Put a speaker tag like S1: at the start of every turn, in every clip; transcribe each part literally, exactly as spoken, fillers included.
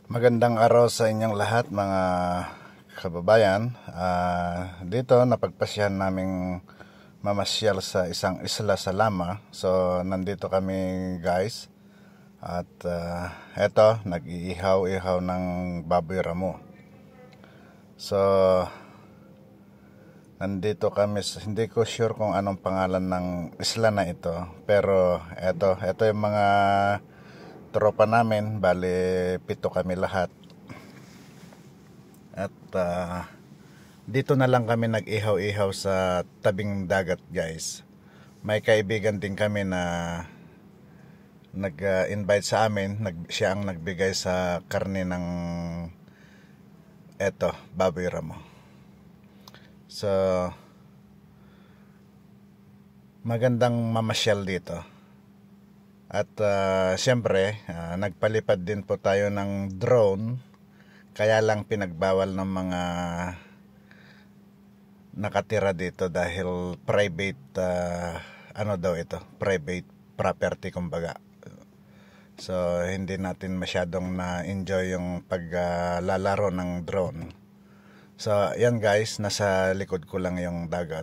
S1: Magandang araw sa inyong lahat mga kababayan. Uh, dito napagpasyahan naming mamasyal sa isang isla sa Lama. So nandito kami guys. At uh, eto, nag-iihaw-ihaw ng baboy ramo. So nandito kami, hindi ko sure kung anong pangalan ng isla na ito. Pero eto, eto yung mga tropa namin, bali pito kami lahat. At uh, dito na lang kami nag-ihaw-ihaw sa tabing dagat guys. May kaibigan din kami na nag-invite sa amin, nag, siya ang nagbigay sa karne ng eto, baboy ramo. So magandang mamasyal dito. At uh, siyempre, uh, nagpalipad din po tayo ng drone. Kaya lang pinagbawal ng mga nakatira dito dahil private, uh, ano daw ito, private property kumbaga. So hindi natin masyadong na-enjoy yung paglalaro uh, ng drone. So yan guys, nasa likod ko lang yung dagat.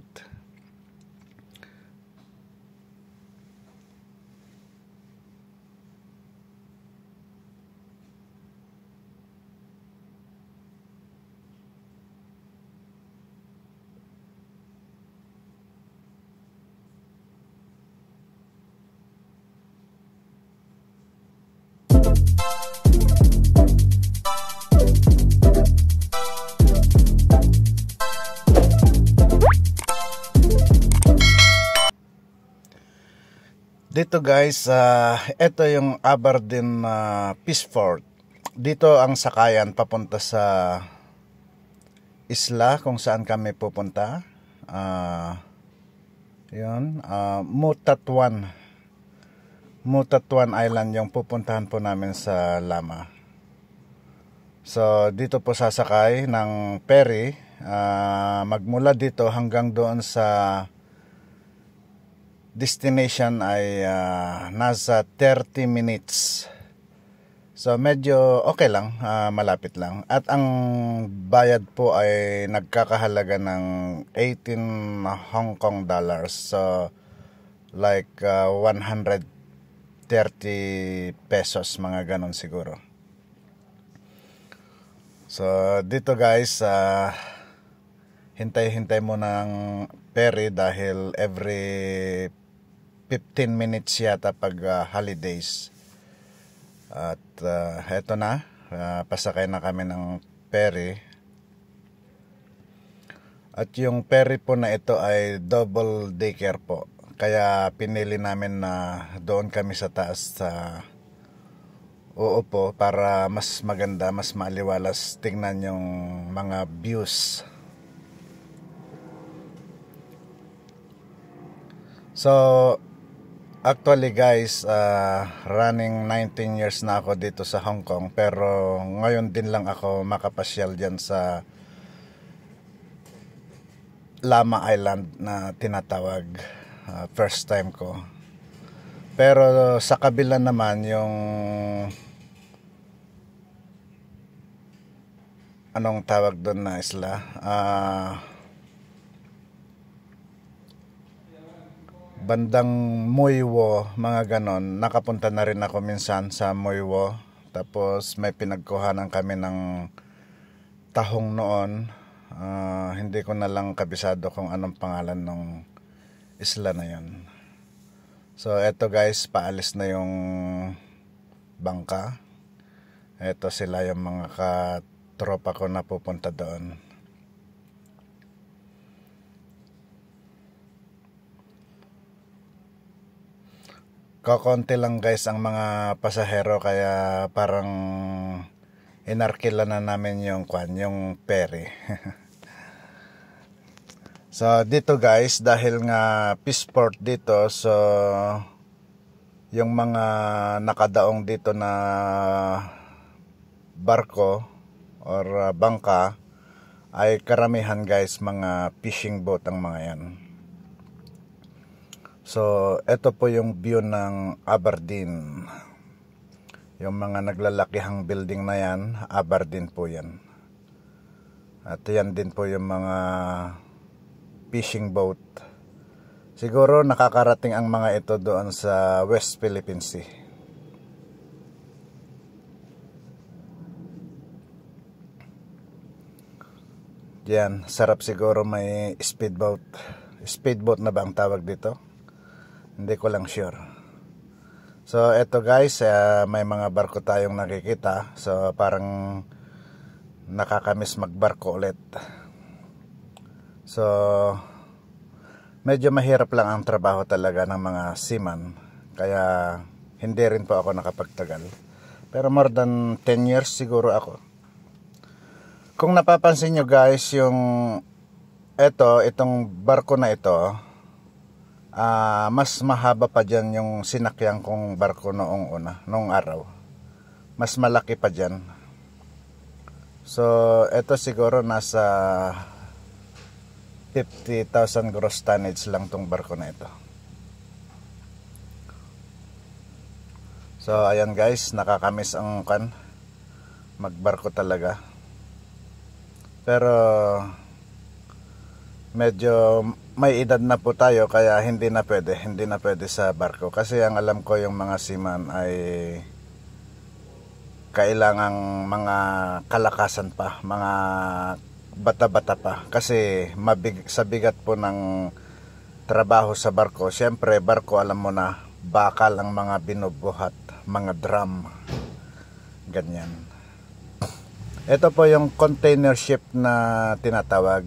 S1: Dito guys, uh, ito yung Aberdeen uh, Peace Fort. Dito ang sakayan papunta sa isla kung saan kami pupunta. Uh, yun, uh, Mutatuan. Mutatuan Island yung pupuntahan po namin sa Lama. So dito po sasakay ng ferry. Uh, magmula dito hanggang doon sa destination ay uh, nasa thirty minutes. So medyo okay lang, uh, malapit lang. At ang bayad po ay nagkakahalaga ng eighteen Hong Kong dollars. So like uh, one hundred thirty pesos, mga ganon siguro. So dito guys, uh, hintay-hintay mo ng ferry dahil every fifteen minutes yata pag uh, holidays. At uh, eto na, uh, pasakay na kami ng ferry. At yung ferry po na ito ay double decker po. Kaya pinili namin na doon kami sa taas sa uupo para mas maganda, mas maaliwalas tingnan yung mga views. So actually guys, uh, running nineteen years na ako dito sa Hong Kong, pero ngayon din lang ako makapasyal dyan sa Lama Island na tinatawag. Uh, first time ko. Pero sa kabila naman yung anong tawag doon na isla? Uh, bandang Mui Wo, mga ganon. Nakapunta na rin ako minsan sa Mui Wo. Tapos may pinagkuhanan kami ng tahong noon. Uh, hindi ko na lang kabisado kung anong pangalan ng isla na yon. So eto guys, paalis na yung bangka. Eto sila yung mga katropa ko na pupunta doon. Kakonti lang guys ang mga pasahero, kaya parang inarkila na namin yung kwan, yung ferry. So dito guys, dahil nga peace port dito, so yung mga nakadaong dito na barko or bangka ay karamihan guys mga fishing boat ang mga yan. So ito po yung view ng Aberdeen. Yung mga naglalakihang building na yan, Aberdeen po yan. At yan din po yung mga fishing boat. Siguro nakakarating ang mga ito doon sa West Philippine Sea. Yan, sarap siguro may speedboat. Speedboat na ba ang tawag dito? Hindi ko lang sure. So eto guys, uh, may mga barko tayong nakikita. So parang nakakamiss magbarko ulit. So medyo mahirap lang ang trabaho talaga ng mga seaman. Kaya hindi rin po ako nakapagtagal. Pero more than ten years siguro ako. Kung napapansin nyo guys, yung eto, itong barko na ito, uh, mas mahaba pa dyan yung sinakyan kong barko noong una, noong araw. Mas malaki pa dyan. So eto siguro nasa fifty thousand gross tonnage lang tong barko na ito. So ayan guys, nakakamiss ang kan magbarko talaga. Pero medyo may edad na po tayo kaya hindi na pwede, hindi na pwede sa barko. Kasi ang alam ko yung mga seaman ay kailangang mga kalakasan pa, mga bata-bata pa. Kasi mabig, sa bigat po ng trabaho sa barko, syempre barko alam mo na, bakal ang mga binubuhat, mga drum, ganyan. Ito po yung container ship na tinatawag.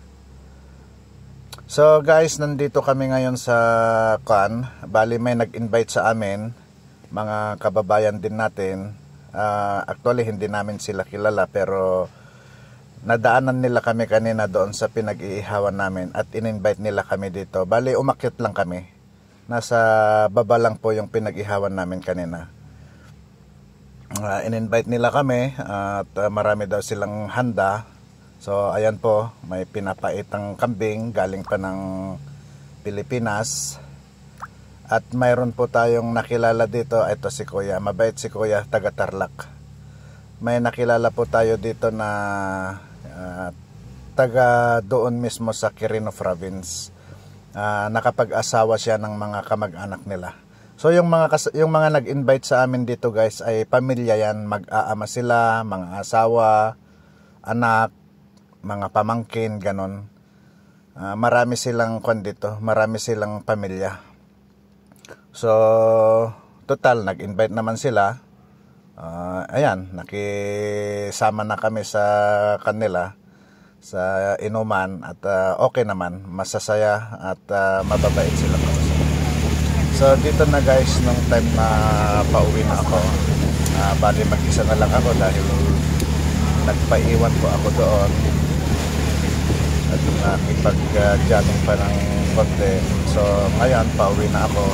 S1: So guys, nandito kami ngayon sa kan. Bali may nag-invite sa amin, mga kababayan din natin. Uh, actually hindi namin sila kilala pero nadaanan nila kami kanina doon sa pinag-iihawan namin at in-invite nila kami dito. Bali umakyat lang kami. Nasa baba lang po yung pinag-ihawan namin kanina. Uh, in-invite nila kami at uh, marami daw silang handa. So ayan po, may pinapaitang kambing galing pa ng Pilipinas. At mayroon po tayong nakilala dito. Ito si Kuya, mabait si Kuya, taga Tarlac. May nakilala po tayo dito na uh, taga doon mismo sa Quirino Province. uh, Nakapag-asawa siya ng mga kamag-anak nila. So yung mga yung mga nag-invite sa amin dito guys ay pamilya yan, mag-aama sila, mga asawa, anak, mga pamangkin, ganon. Uh, marami silang kwan dito, marami silang pamilya. So total nag-invite naman sila. Uh, ayan, nakisama na kami sa kanila sa inuman at uh, okay naman, masasaya at uh, mababait sila. So dito na guys, nung time na pauwi na ako, uh, bali mag-isa na lang ako dahil nagpaiwan po ako doon at nakipag-jamming pa ng konti. So ngayon pauwi na ako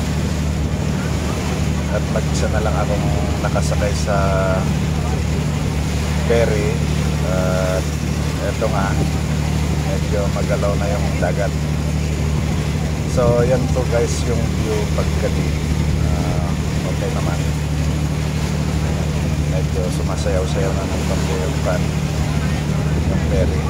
S1: at mag-isa na lang akong nakasakay sa ferry. At uh, eto nga, medyo magalaw na yung dagat. So yan po guys yung view paggabi. uh, Okay naman. Medyo sumasayaw-sayaw na ng konti yung pan, yung ferry.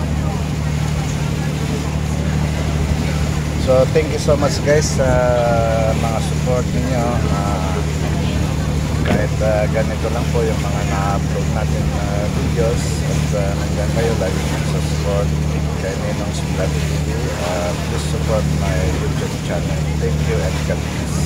S1: So thank you so much guys sa uh, mga support ninyo. uh, Kahit uh, ganito lang po yung mga na-upload natin na uh, videos. At uh, nandiyan kayo lagi sa support kay Ninong Vlog T V. Uh, please support my YouTube channel. Thank you and God bless.